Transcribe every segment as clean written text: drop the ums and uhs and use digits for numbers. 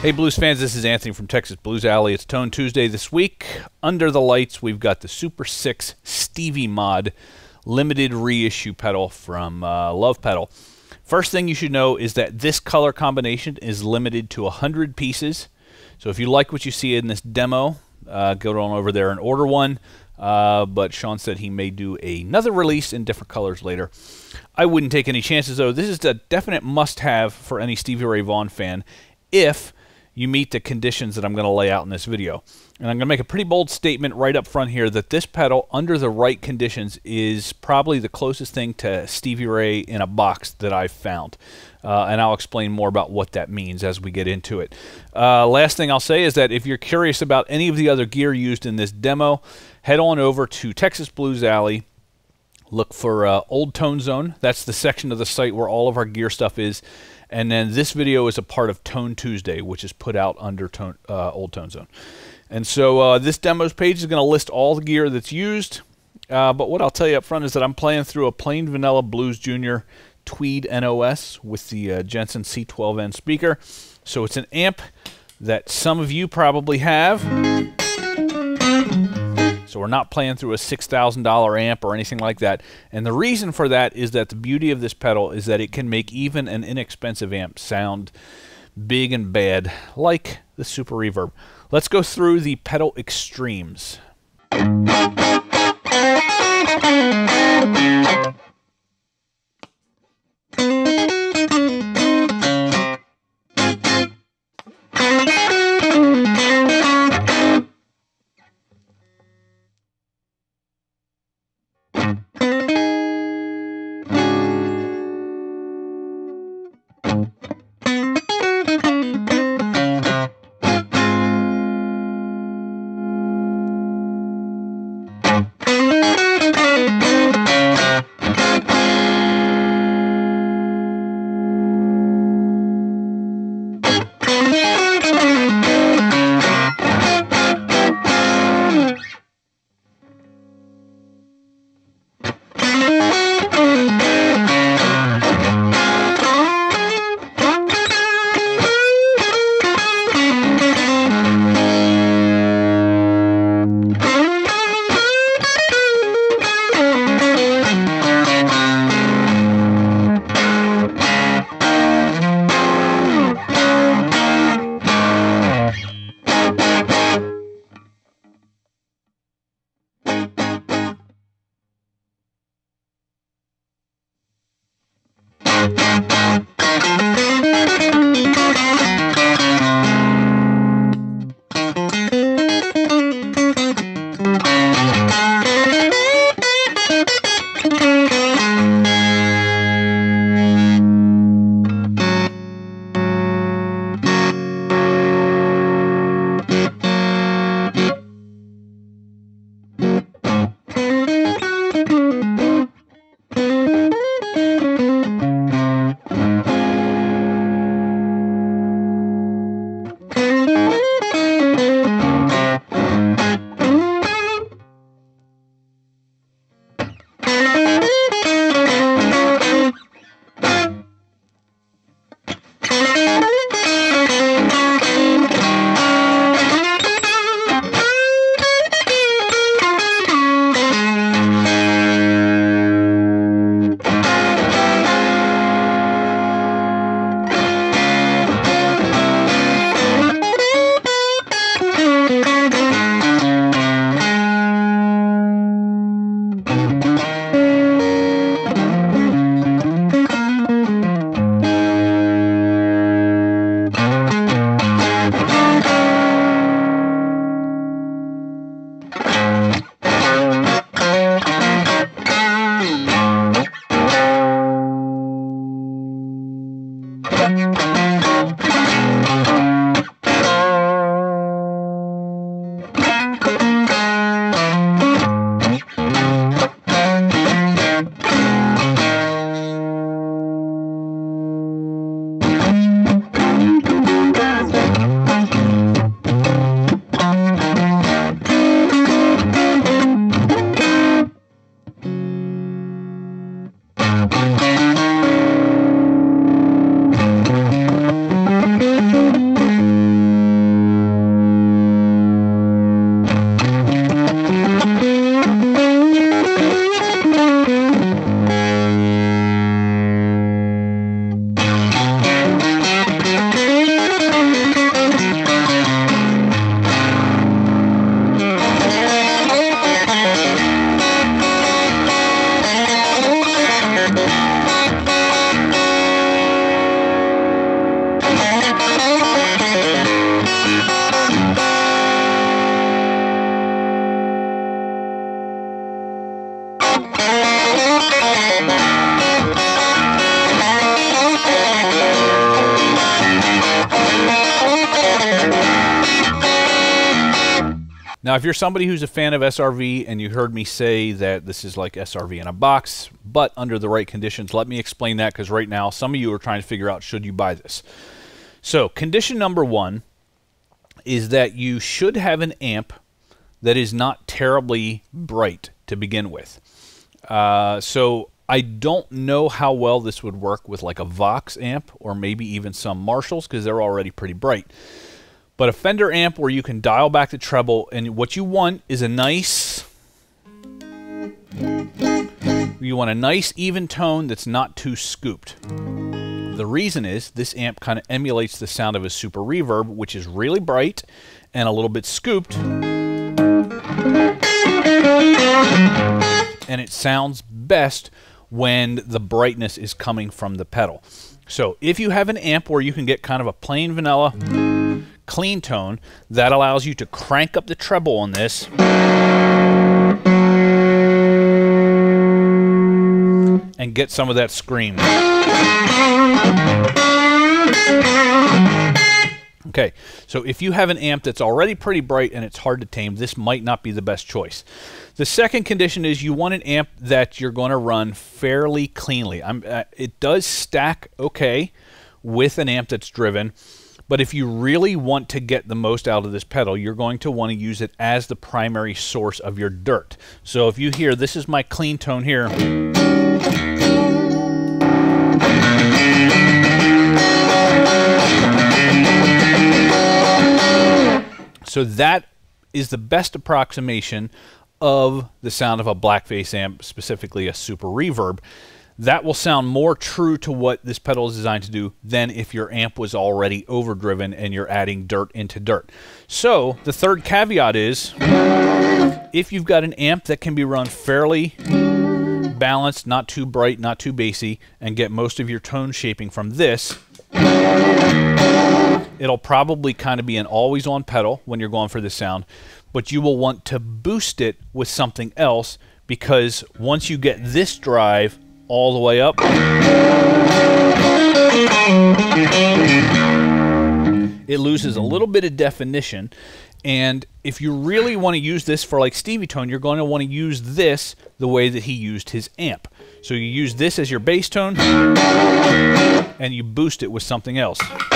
Hey Blues fans, this is Anthony from Texas Blues Alley. It's Tone Tuesday this week. Under the lights, we've got the Super 6 Stevie mod limited reissue pedal from Lovepedal. First thing you should know is that this color combination is limited to 100 pieces. So if you like what you see in this demo, go on over there and order one. But Sean said he may do another release in different colors later. I wouldn't take any chances though. This is a definite must-have for any Stevie Ray Vaughan fan if you meet the conditions that I'm going to lay out in this video. And I'm going to make a pretty bold statement right up front here that this pedal, under the right conditions, is probably the closest thing to Stevie Ray in a box that I've found. And I'll explain more about what that means as we get into it. Last thing I'll say is that if you're curious about any of the other gear used in this demo, head on over to Texas Blues Alley. Look for Old Tone Zone. That's the section of the site where all of our gear stuff is. And then this video is a part of Tone Tuesday, which is put out under Old Tone Zone. And so this demos page is going to list all the gear that's used. But what I'll tell you up front is that I'm playing through a plain vanilla Blues Junior Tweed NOS with the Jensen C12N speaker. So it's an amp that some of you probably have. So we're not playing through a $6,000 amp or anything like that. And the reason for that is that the beauty of this pedal is that it can make even an inexpensive amp sound big and bad, like the Super Reverb. Let's go through the pedal extremes. Now, if you're somebody who's a fan of SRV and you heard me say that this is like SRV in a box, but under the right conditions, let me explain that, because right now some of you are trying to figure out, should you buy this? So, condition number one is that you should have an amp that is not terribly bright to begin with. So, I don't know how well this would work with like a Vox amp or maybe even some Marshalls, because they're already pretty bright. But a Fender amp where you can dial back the treble, and what you want is a nice, even tone that's not too scooped. The reason is this amp kind of emulates the sound of a Super Reverb, which is really bright and a little bit scooped. And it sounds best when the brightness is coming from the pedal. So if you have an amp where you can get kind of a plain vanilla clean tone, that allows you to crank up the treble on this and get some of that scream. Okay, so if you have an amp that's already pretty bright and it's hard to tame, this might not be the best choice. The second condition is you want an amp that you're going to run fairly cleanly. It does stack okay with an amp that's driven, but if you really want to get the most out of this pedal, you're going to want to use it as the primary source of your dirt. So if you hear, this is my clean tone here. So that is the best approximation of the sound of a Blackface amp, specifically a Super Reverb. That will sound more true to what this pedal is designed to do than if your amp was already overdriven and you're adding dirt into dirt. So the third caveat is, if you've got an amp that can be run fairly balanced, not too bright, not too bassy, and get most of your tone shaping from this, it'll probably kind of be an always-on pedal when you're going for this sound, but you will want to boost it with something else, because once you get this drive all the way up, it loses a little bit of definition. And if you really want to use this for like Stevie tone, you're going to want to use this the way that he used his amp. So you use this as your bass tone and you boost it with something else.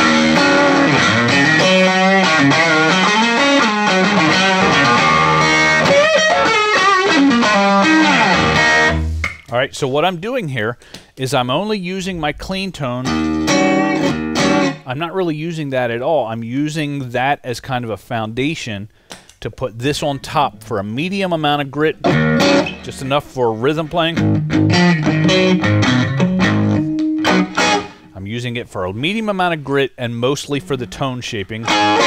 All right, so what I'm doing here is I'm only using my clean tone. I'm not really using that at all. I'm using that as kind of a foundation to put this on top for a medium amount of grit, just enough for rhythm playing. I'm using it for a medium amount of grit and mostly for the tone shaping.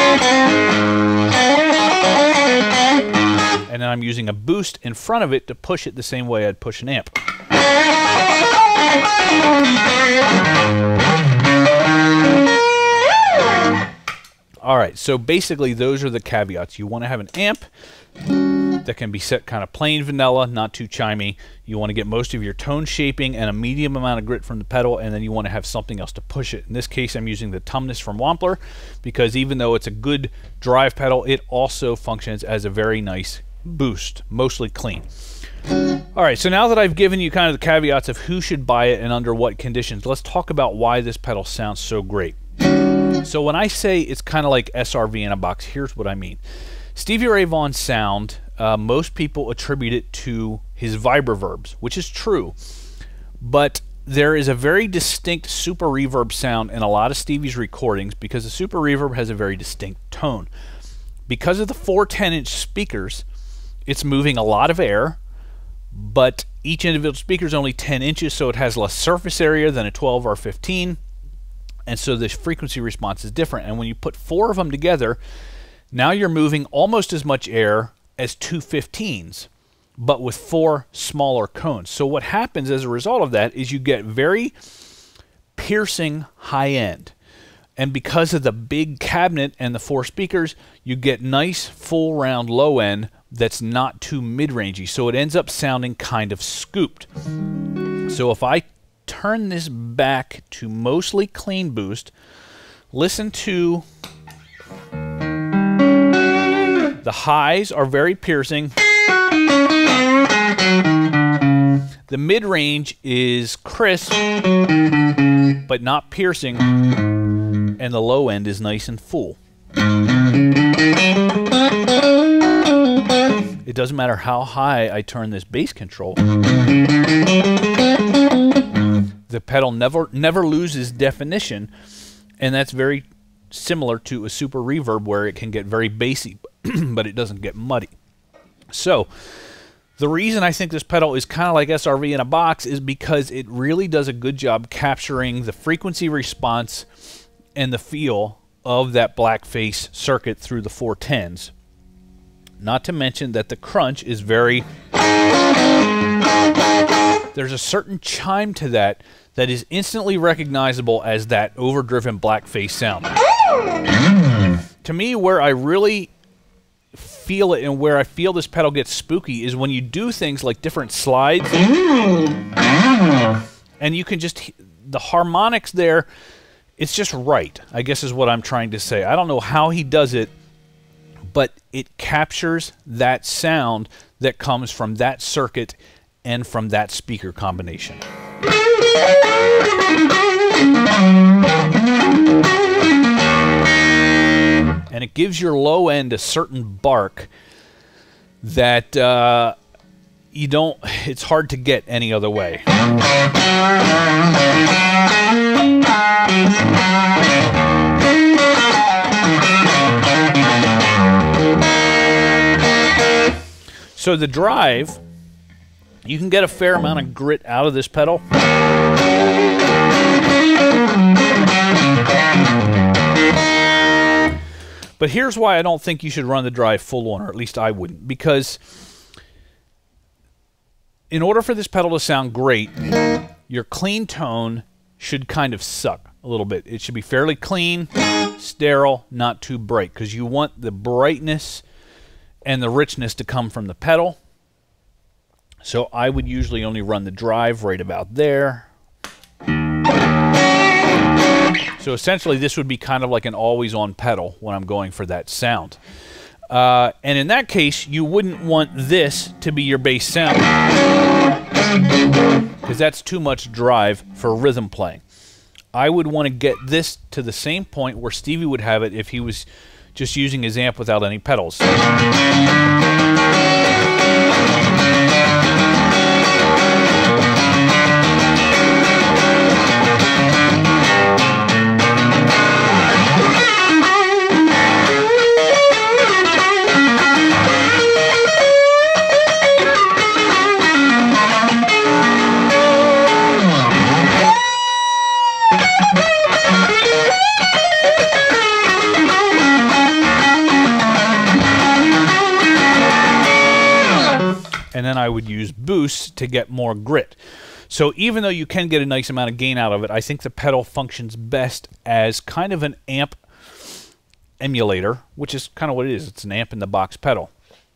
And then I'm using a boost in front of it to push it the same way I'd push an amp. All right, so basically those are the caveats. You want to have an amp that can be set kind of plain vanilla, not too chimey. You want to get most of your tone shaping and a medium amount of grit from the pedal, and then you want to have something else to push it. In this case, I'm using the Tumnus from Wampler, because even though it's a good drive pedal, it also functions as a very nice boost, mostly clean. All right, so now that I've given you kind of the caveats of who should buy it and under what conditions, let's talk about why this pedal sounds so great. So when I say it's kind of like SRV-in-a-box, here's what I mean. Stevie Ray Vaughan's sound, most people attribute it to his vibroverbs, which is true, but there is a very distinct Super Reverb sound in a lot of Stevie's recordings, because the Super Reverb has a very distinct tone. Because of the 4 10-inch speakers, it's moving a lot of air, but each individual speaker is only 10 inches, so it has less surface area than a 12 or 15, and so the frequency response is different. And when you put 4 of them together, now you're moving almost as much air as 2 15s, but with 4 smaller cones. So what happens as a result of that is you get very piercing high end. And because of the big cabinet and the 4 speakers, you get nice full round low end that's not too mid-rangey. So it ends up sounding kind of scooped. So if I turn this back to mostly clean boost, listen to the highs are very piercing. The mid-range is crisp, but not piercing. And the low end is nice and full. It doesn't matter how high I turn this bass control. The pedal never loses definition, and that's very similar to a super reverb where it can get very bassy, but it doesn't get muddy. So the reason I think this pedal is kind of like SRV-in-a-box is because it really does a good job capturing the frequency response and the feel of that Blackface circuit through the 410s. Not to mention that the crunch is very... There's a certain chime to that that is instantly recognizable as that overdriven Blackface sound. To me, where I really feel it and where I feel this pedal gets spooky is when you do things like different slides. And you can just... The harmonics there... It's just right, I guess is what I'm trying to say. I don't know how he does it, but it captures that sound that comes from that circuit and from that speaker combination. And it gives your low end a certain bark that you don't, it's hard to get any other way. So the drive, you can get a fair amount of grit out of this pedal. But here's why I don't think you should run the drive full on, or at least I wouldn't, because in order for this pedal to sound great, your clean tone should kind of suck a little bit. It should be fairly clean, sterile, not too bright, because you want the brightness and the richness to come from the pedal. So I would usually only run the drive right about there. So essentially this would be kind of like an always-on pedal when I'm going for that sound. And in that case, you wouldn't want this to be your bass sound, because that's too much drive for rhythm playing. I would want to get this to the same point where Stevie would have it if he was just using his amp without any pedals. And then I would use boosts to get more grit. So even though you can get a nice amount of gain out of it, I think the pedal functions best as kind of an amp emulator, which is kind of what it is. It's an amp in the box pedal.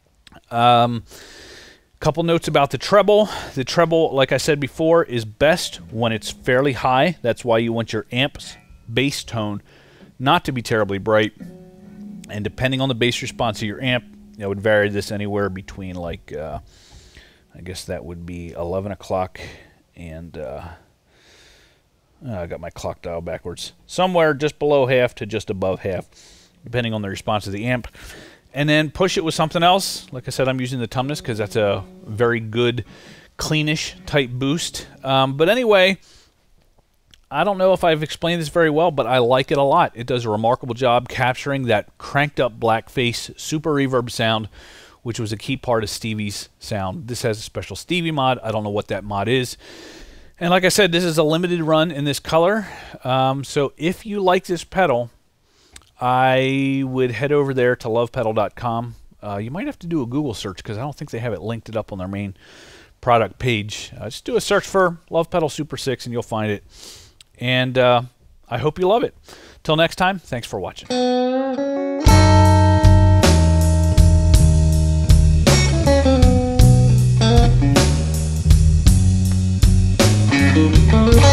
Couple notes about the treble. The treble, like I said before, is best when it's fairly high. That's why you want your amp's bass tone not to be terribly bright. And depending on the bass response of your amp, I would vary this anywhere between like, I guess that would be 11 o'clock and, I got my clock dial backwards. Somewhere just below half to just above half, depending on the response of the amp. And then push it with something else. Like I said, I'm using the Tumnus because that's a very good, cleanish type boost. But anyway, I don't know if I've explained this very well, but I like it a lot. It does a remarkable job capturing that cranked up Blackface Super Reverb sound, which was a key part of Stevie's sound. This has a special Stevie mod. I don't know what that mod is. And like I said, this is a limited run in this color. So if you like this pedal, I would head over there to lovepedal.com. You might have to do a Google search because I don't think they have it linked it up on their main product page. Just do a search for Lovepedal Super 6 and you'll find it. And I hope you love it. Till next time, thanks for watching. Thank you.